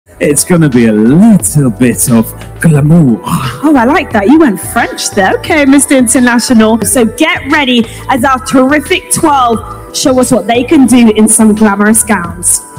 It's going to be a little bit of glamour. Oh, I like that. You went French there. Okay, Mr. International. So get ready as our terrific 12 show us what they can do in some glamorous gowns.